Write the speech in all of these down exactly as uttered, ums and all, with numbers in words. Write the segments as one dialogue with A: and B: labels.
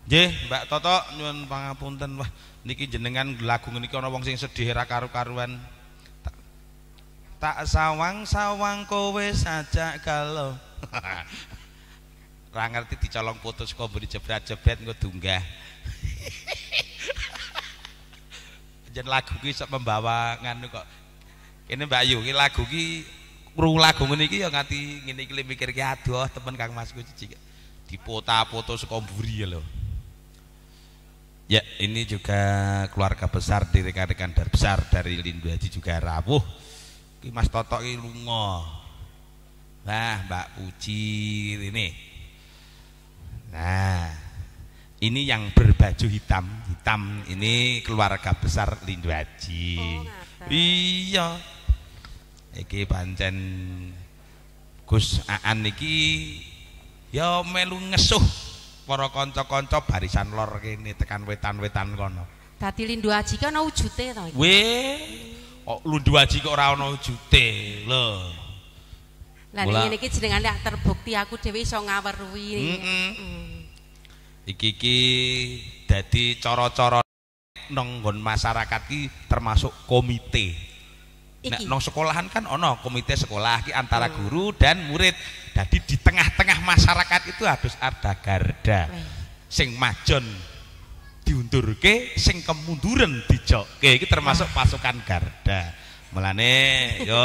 A: Nggih, Mbak Toto nyuwun pangapunten. Wah, niki jenengan lagu niki ana wong sing sedih ra karu-karuan. Tak, tak sawang-sawang kowe sajak galau. Ra ngerti dicolong foto saka mburi jebret-jebret engko dunggah. Jen lagu ki sok membawa nganu kok. Ini Mbak Ayu, ki lagu ki krungu lagu ngene iki ya nganti ngene iki mikir ki aduh temen Kang Masku cici. Dipota-foto saka mburi lho. Ya, ini juga keluarga besar di rekan-rekan dar besar dari Lindhu Haji juga rawuh. Ki Mas Toto ki lunga. Nah, Mbak Puji ini. Nah, ini yang berbaju hitam, hitam ini keluarga besar Lindhu Haji. Oh, iya. Iki pancen Gus Aan iki ya melu ngesuh para kanca-kanca barisan lor kene tekan wetan-wetan kono.
B: Dadi Lindhu Haji ki ana wujute to iki.
A: Weh, kok Lindhu Haji kok ora ana wujute lho.
B: Lah ngene iki jenengane terbukti aku dhewe iso ngaweruhi.
A: Heeh. Iki iki dadi cara-cara nang nggon masyarakat ki termasuk komite. Nek nang sekolahan kan ana komite sekolah ki antara guru dan murid. Jadi di tengah-tengah masyarakat itu harus ada garda. Sing majon diundurke, sing kemunduran dijokke. Iki termasuk pasukan garda. Mulane yo.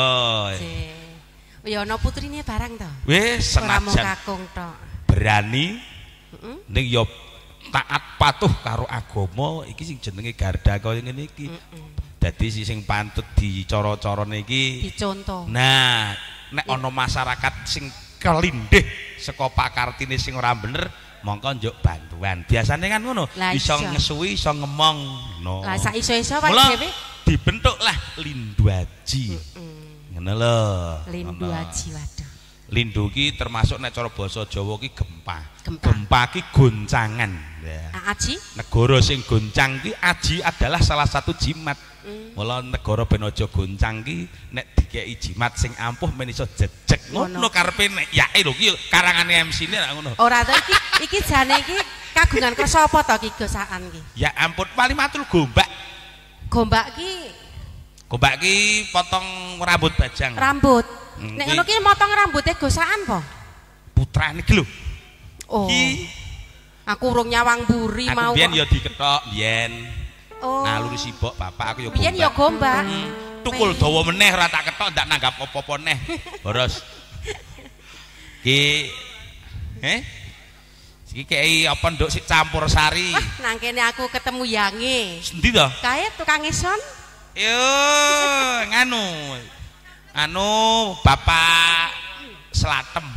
B: Ya ana putrine barang to.
A: Wis senajan
B: kakung tok.
A: Berani ning yo taat patuh karo agama iki sing jenenge garda kaya ngene iki. Dadi sing pantut dicara-carane iki
B: dicontoh.
A: Nah, nek ana masyarakat sing kelindih saka pakartine sing ora bener mongko njuk bantuan. Biasane kan ngono, iso ngesuwi, iso ngemong. No.
B: Lah sak iso-iso wae dhewe
A: dibentuklah Lindhu Haji. Ngono lho.
B: Lindhu Haji waduh.
A: Lindhu ki termasuk nek cara basa Jawa ki gempa. Gempa, gempa ki goncangan. Ya.
B: Aji?
A: Negara sing goncang ki aji adalah salah satu jimat. Mula negara ben aja goncang ki nek dikeki jimat sing ampuh men iso jejeg ngono karepe nek yae lho ki karangane M C-ne ra ngono.
B: Ora to iki iki jane iki kagungan kersa apa to ki Gosaan ki?
A: Ya ampun paling matul gombak.
B: Gombak ki
A: gombak ki potong rambut bajang.
B: Rambut. Hmm, nek ngono ki motong rambute Gosaan po?
A: Putrane ki lho.
B: Oh. Ki aku urung nyawang mburi mau.
A: Aku biyen ya dikethok biyen. Oh. Nah lurus sibuk bapak aku ya gombak.
B: Biyen ya gombak.
A: Hmm. Tukul dawa meneh ora tak ketok ndak nanggap apa-apa neh. Boros. Ki eh iki kei apa nduk sik campur sari.
B: Wah, nang kene aku ketemu Yange.
A: Endi to?
B: Kae tukang ison.
A: Yo, nganu. Anu Bapak Slatem.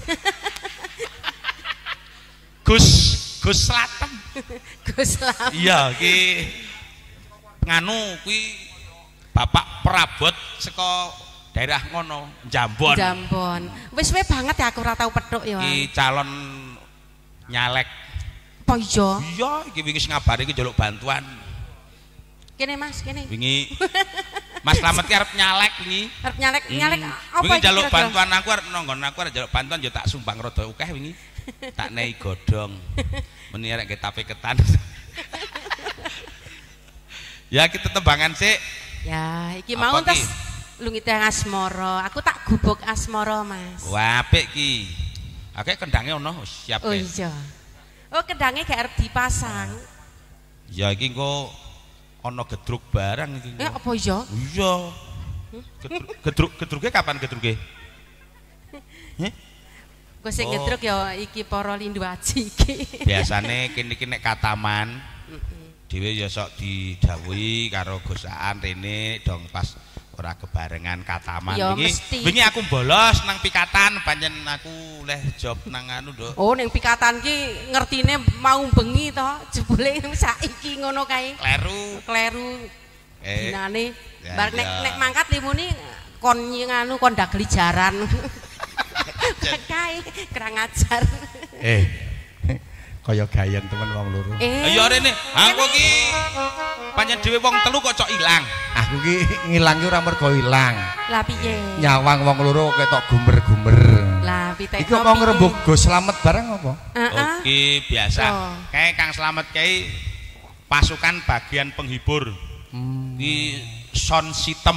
A: Gus Gus Slatem.
B: Gus Slatem.
A: Iya, ki nganu kuwi Bapak Prabot saka daerah ngono, Jambon.
B: Jambon. Wis suwe banget ya aku ora tau petuk ya.
A: Ki calon nyalek.
B: Apa iya?
A: Iya, iki wingi sing ngabari iki njaluk bantuan.
B: Kene Mas, kene.
A: Wingi Mas Slamet ki arep nyalek wingi.
B: Arep nyalek, nyalek apa
A: iki? Wingi njaluk bantuan aku arep nonggon aku arep njaluk bantuan yo tak sumbang rada akeh wingi. Tak nei godhong. Meni arek nggih tape ketan. Ya kita tembangan sih.
B: Ya, iki mau tes lungite asmara. Aku tak gubuk asmara, Mas.
A: Wah, apik ki. Akeh kendange ono, siap.
B: Oh iya. Oh, kendange gak arep dipasang.
A: Ya iki engko ana gedruk barang iki.
B: Eh, apa iya?
A: Iya. Gedruk gedruke kapan gedruke? Heh?
B: Kok sing gedruk ya iki para Lindhu Haji iki.
A: Biasane kene iki nek kataman dhewe ya sok didhawuhi karo Gosaan rene dong pas ora kebarengan kataman wingi. Wingi aku bolos nang pikatan pancen aku leh job nang anu, Nduk.
B: Oh, ning pikatan ki ngertine mau bengi to, jebule saiki ngono kae.
A: Kleru.
B: Kleru.
A: Eh.
B: Dinane bar nek nek mangkat limuni kon nganu kon dageli jaran. Kae kurang ajar.
C: Eh. Kaya gayen temen wong loro.
B: Eh.
A: Ya rene, aku ki pancen dhewe wong telu kok cok ilang.
C: Aku ki ngilang ki ora mergo ilang.
B: Lah piye?
C: Nyawang wong loro ketok gumer-gumer.
B: Lah piye?
C: Iki mau ngrembug Gus Slamet bareng apa?
B: Heeh.
A: Iki biasa.
B: Oh.
A: Kae Kang Slamet kae pasukan bagian penghibur. Hmm. Iki sound system.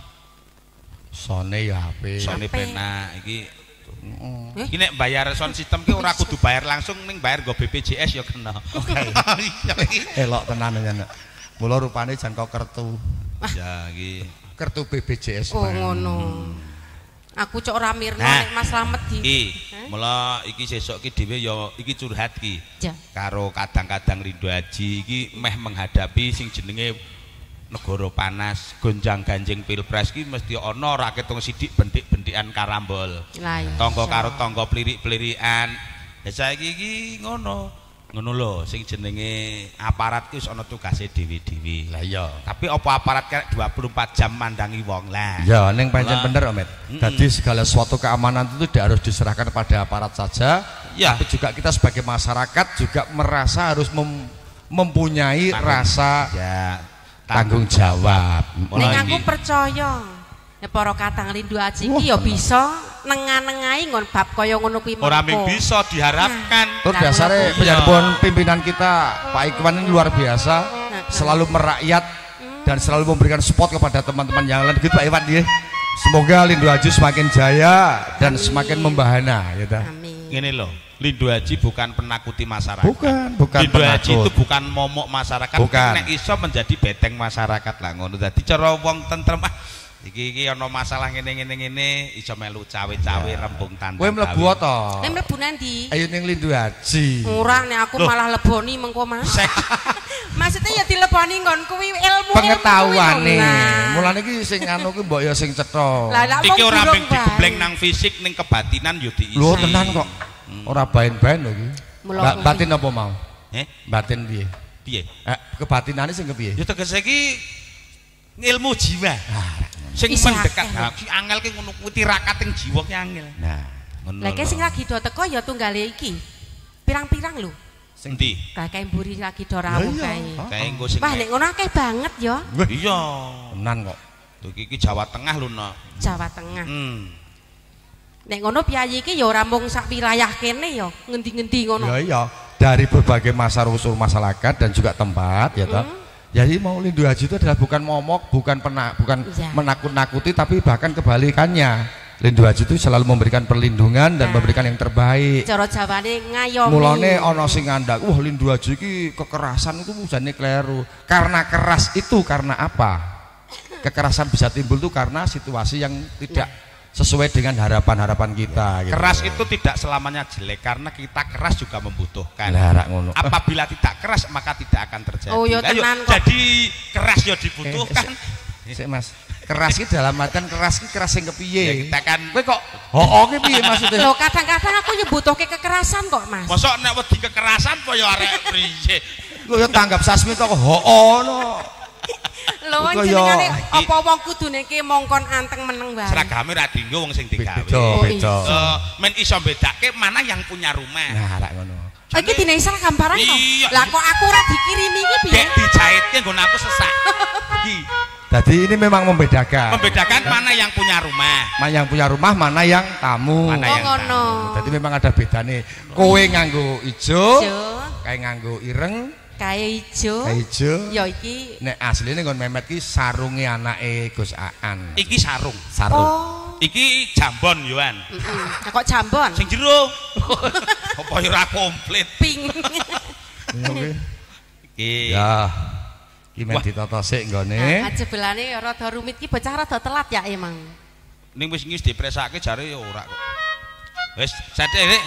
C: Sone ya apik.
A: Sone penak iki. Heeh. Iki nek bayar sound system ki ora kudu bayar langsung ning bayar go B P J S ya kena.
C: Elok tenan ya nek. Mula rupane jan kok kertu.
A: Ya iki
C: kertu B P J S.
B: Oh ngono. Aku cok ora mirno nek Mas Slamet di.
A: Iki, mula iki sesuk ki dhewe ya iki curhat ki.
B: Ya.
A: Karo kadang-kadang Rindo Haji iki meh menghadapi sing jenenge negara panas, gonjang-ganjing pilpres ki mesti ana ra ketung sithik bendik-bendikan karambol.
B: Lah iya.
A: Tangga karo tangga plirik-plirikan. Ya saiki iki ngono. Ngono lho sing jenenge aparat ki wis ana tugase dhewe-dhewe.
C: Lah iya.
A: Tapi apa aparat kek dua puluh empat jam mandangi wong lah.
C: Ya, ning pancen bener, Om. Jadi segala suatu keamanan itu tidak harus diserahkan pada aparat saja,
A: ya.
C: Tapi juga kita sebagai masyarakat juga merasa harus mem mempunyai tanggung, rasa
A: ya,
C: tanggung, tanggung jawab.
B: Ning aku percaya nek para Katang Rindu Haji iki ya bisa nengah-nengahi ngon bab kaya ngono kuwi.
A: Ora mung bisa diharapkan.
C: Tur dasare penjarbon pimpinan kita Pak Ikhwan ini luar biasa, selalu merakyat dan selalu memberikan support kepada teman-teman yang lain gitu Pak Ikhwan nggih. Semoga Rindu Haji semakin jaya dan Amin. Semakin membahana ya ta.
B: Amin.
A: Ngene lho, Rindu Haji bukan penakuti masyarakat.
C: Bukan, bukan
A: Rindu
C: penakut.
A: Haji itu bukan momok masyarakat,
C: bukan.
A: Nek iso menjadi beteng masyarakat lah ngono. Dadi cara wong tentrem iki iki ana masalah ngene-ngene ngene iso melu cawe-cawe ya. Rembung tandang.
C: Kowe mlebu to?
B: Nek mlebu nanti?
C: Ayo ning Rindu Haji.
B: Ora nek aku Loh. Malah leboni mengko Mas. Maksudnya ya dileboni nggon kuwi ilmu
C: pengetahuane. Mulane iki sing anu kuwi mbok ya sing cetha.
A: Iki ora mung digebleng nang fisik ning kebatinan yo diisi.
C: Lho tenan kok. Ora bain-bain lho iki. Batin apa mau?
A: Eh,
C: batin piye?
A: Piye?
C: Eh, kebatinane sing kepiye?
A: Ya tegese iki ilmu jiwa. Sing mendekat iki angel ki ngono kuwi tirakating jiwa ki angel. Nah, ngono.
B: Lah sing lagi do teko ya tunggale iki. Pirang-pirang lho.
A: Sing ndi?
B: Kae mburi lagi do rawuh kae.
A: Kae engko sing.
B: Wah, nek ngono akeh banget ya.
A: Iya,
C: tenan kok.
A: Tuh iki Jawa Tengah lho, Nok.
B: Jawa Tengah.
A: Hmm.
B: Nek ngono piyayi iki ya ora mung sak wilayah kene ya, ngendi-ngendi ngono.
C: Ya iya, dari berbagai masa unsur masyarakat dan juga tempat ya toh. Hmm. Jadi mau Rindu Haji itu adalah bukan momok, bukan pernah, bukan ya. Menakut-nakuti, tapi bahkan kebalikannya. Rindu Haji itu selalu memberikan perlindungan dan nah. Memberikan yang terbaik.
B: Cara Jawane ngayomi.
C: Mulane ana sing ngandak, wah Rindu Haji iki kekerasan itu jane kleru. Karena keras itu karena apa? Kekerasan bisa timbul itu karena situasi yang tidak nah. Sesuai dengan harapan-harapan kita.
A: Ya. Gitu. Keras itu tidak selamanya jelek karena kita keras juga membutuhkan.
C: Nah, ngono.
A: Apabila tidak keras maka tidak akan terjadi.
B: Oh, yo, tenan kok.
A: Jadi keras ya dibutuhkan.
C: Eh, sik Mas, keras iki dalam artian keras iki keras sing kepiye?
A: Ya, kita kan
C: kowe kok hooh ki piye maksudnya?
B: Loh, kadang-kadang aku nyebutuhke kekerasan kok, Mas.
A: Mosok nek wedi kekerasan kok ya arek priye?
C: Lho ya tanggap Sasmita kok hooh no.
B: Lho jenengane apa wong kudune ki mongkon anteng meneng wae.
A: Seragame ra dienggo wong sing digawe.
C: Beda.
A: Eh men iso bedake mana yang punya rumah.
C: Nah, rak ngono.
B: Iki dine seragam barang kok. Lah kok aku ora dikirimi iki piye?
A: Dek dijahitke nggon aku sesak. Iki.
C: Jadi ini memang membedakan.
A: Membedakan mana yang punya rumah.
C: Mana yang punya rumah, mana yang tamu.
A: Mana yang
B: tamu.
C: Jadi memang ada bedane. Kowe nganggo ijo, kae nganggo ireng.
B: Kae ijo.
C: Kae ijo.
B: Ya iki
C: nek asline nggon Memet ki sarunge anake Gus Aan.
A: Iki sarung.
C: Sarung.
B: Oh.
A: Iki jambon yoan.
B: Heeh. Nah, kok jambon?
A: Sing jero. Apa ya ora komplit.
B: Ping.
A: Iki.
C: Ya. Iki men ditata sik nggone.
B: Nah, jebelane ya rada rumit ki bocah rada telat ya emang.
A: Ning wis ngis dipresake jare ya ora kok. Wis, sethik rek.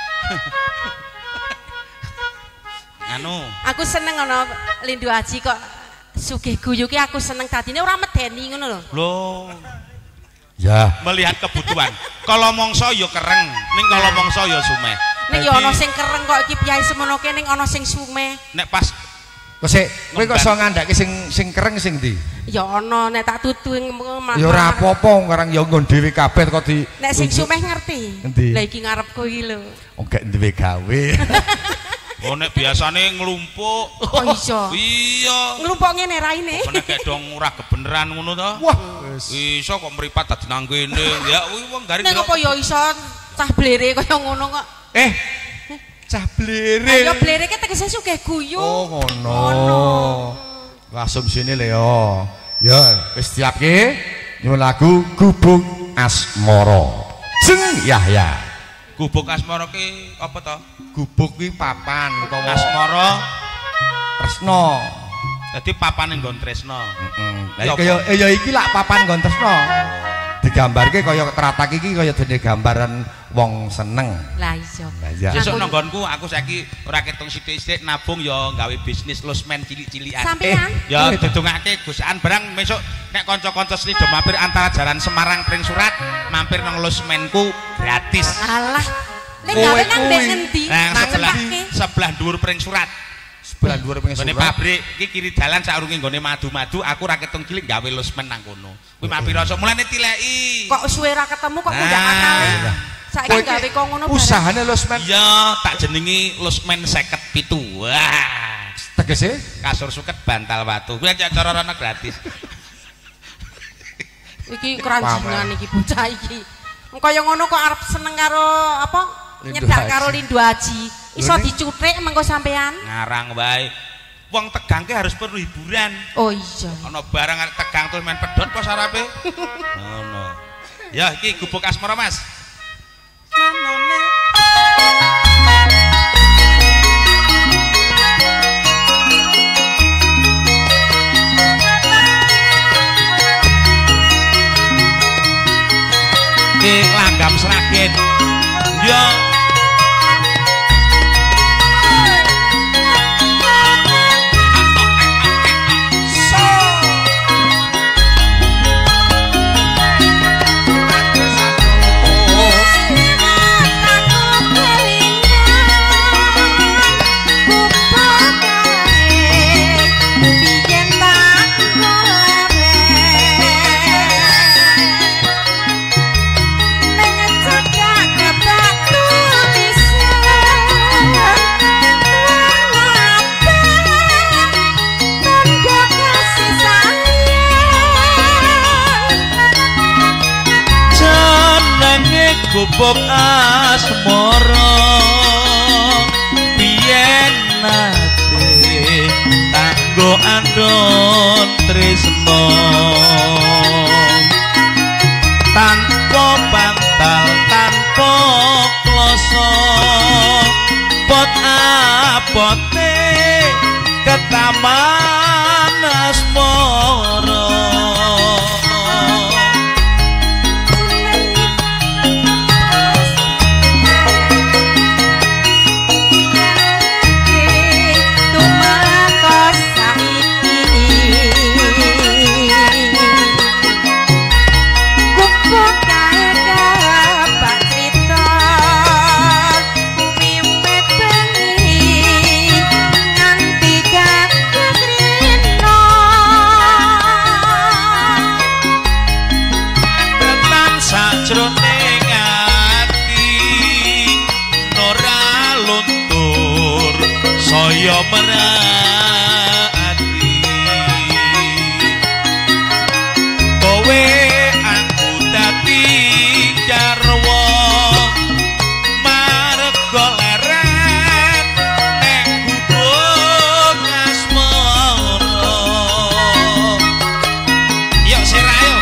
A: Anu. Aku
B: seneng ana Rindu Haji kok sugih guyu ki aku seneng dadine ora medeni ngono lho.
A: Loh.
C: Ya.
A: Melihat kebutuhan. Kalau mongso ya kereng, ning kalau mongso ya sumeh.
B: Ning ya ana sing kereng kok iki piyai semono ke ning ana sing sumeh.
A: Nek pas
C: kok sik kowe kok iso ngandhake sing sing kereng sing ndi?
B: Ya ana nek tak tutu
C: ya ora apa-apa karang ya nggon dhewe kabeh kok di.
B: Nek sing sumeh ngerti. Lah iki ngarepku iki lho.
C: Oh gak duwe gawe.
A: Oh nek biasane nglumpuk.
B: Oh iso.
A: Iya.
B: Nglumpuk ngene raine.
A: Nek gak dong ora kebeneran ngono to.
C: Wah,
A: iso kok mripat dadi nang kene. Ya kuwi wong garing.
B: Nek apa ya iso cah blere kaya ngono kok.
C: Eh. cah blere.
B: Ayo blere ki tegese sugih guyu.
C: Oh ngono. Langsung sini Leo. Ya wis siap ki. Nyuwun lagu Gubuk Asmara. Jeng Yahya.
A: Gubuk asmara ki apa to?
C: Gubuk ki papan utawa
A: asmara
C: tresna.
A: Dadi papane nggon tresna.
C: Heeh. Lah kaya eh ya iki lak papan nggon tresna. Digambarke kaya teratak iki kaya dene gambaran wong seneng.
B: Lah iya.
C: Lah iya.
A: Sesuk nang nggonku aku saiki ora ketung sithik-sithik nabung ya gawe bisnis losmen cilik-cilikan.
B: Sampeyan?
A: Ya didongake Gusan barang besok nek kanca-kanca seni do mampir antara jalan Semarang Pring Surat mampir nang losmenku gratis.
B: Alah. Nek gawe nang ndek ngendi?
A: Nang sebelah sebelah dhuwur Pring Surat.
C: Sebelah dhuwur Pring Surat.
A: Nggone pabrik iki kiri dalan saurunge nggone madu-madu aku ra ketung cilik gawe losmen nang kono. Kuwi mampir rasa mulane tileki.
B: Kok suwe ra ketemu kok mundak akale. Saiki gawe kok ngono bareng.
C: Usahane losmen.
A: Iya, tak jenengi losmen seket pitu. Wah,
C: tegese
A: kasur suket bantal watu. Kuwi cara ana gratis.
B: Iki keranjingan iki bocah iki. Kaya ngono kok arep seneng karo apa? Nyedak karo Lindu Haji. Iso dicuthik mengko sampean.
A: Ngarang wae. Wong Tegang ki harus perlu hiburan.
B: Oh iya.
A: Ana barang arek Tegang terus main pedhot apa sarape? Ngono. Ya iki Gubuk Asmara, Mas. Manone. Ki langgam Sragen. Yo. Gubuk asmara biyen nate kanggo andon tresna tanpa bantal tanpa kloso pot apote ketaman asmara. Saya merati kowe aku dadi jarwa marga leren nek gubuk asmara. Yuk sirayo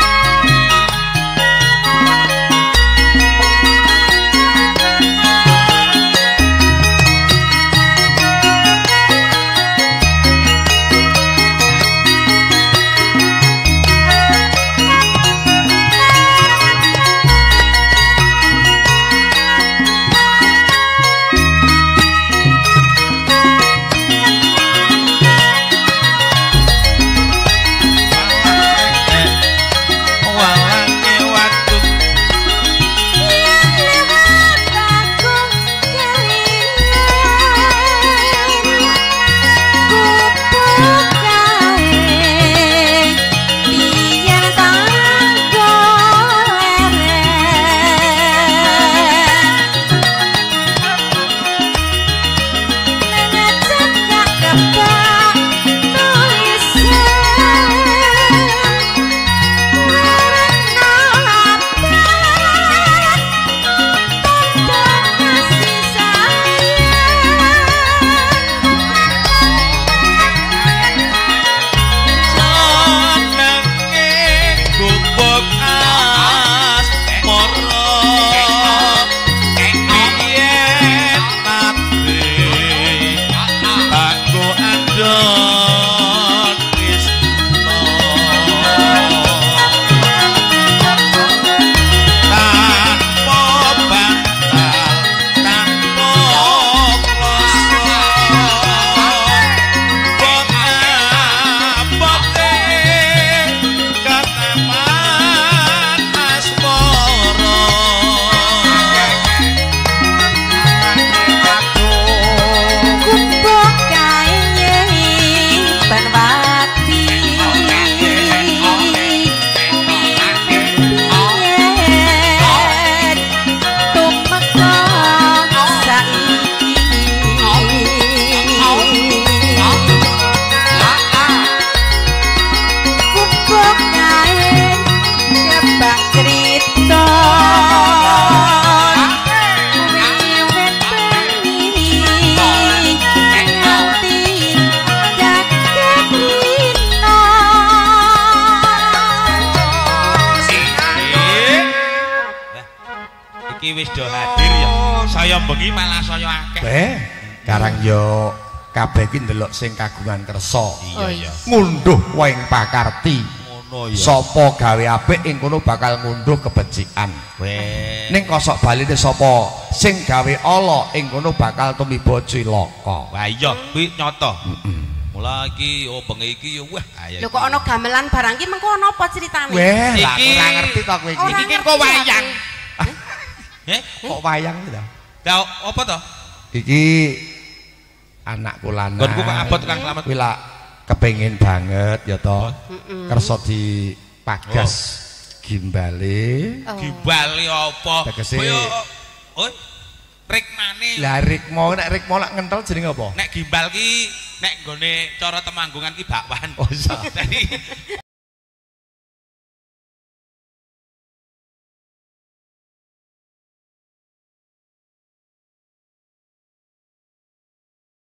A: Wis do hadir ya. Saya bengi malah saya akeh.
C: Eh, karang yo kabeh iki ndelok sing kagungan kersa.
A: Iya ya.
C: Ngunduh waing pakarti.
A: Ngono ya.
C: Sapa gawe apik ing kono bakal ngunduh kebecikan.
A: Weh.
C: Ning kosok baline sapa sing gawe ala ing kono bakal tumiba cilaka.
A: Wah iya, kuwi nyata. Heeh. Mula iki oh bengi iki yo wah ayo.
B: Lho kok ana gamelan barang iki mengko ana apa critane?
C: Weh, lah
A: Iki-
C: ora ngerti to kowe iki.
B: Ora
A: Iki
B: ngerti
A: kok
B: aku.
A: wayang. Eh?
C: Kok wayang iki to?
A: Lah apa to?
C: Iki anakku lanang.
A: Nggonku kok abot Kang Slamet.
C: Kuwi lak kepengin banget ya to. Kersa dipagas gimbale.
B: Oh.
A: Gibali apa?
C: Tegese-
A: Kaya oh rikmane.
C: Lah rikmo nek rikmo lak ngentel jenenge apa?
A: Nek gimbal ki nek nggone cara Temanggungan ki bakwan.
C: Oh iya.
A: Jadi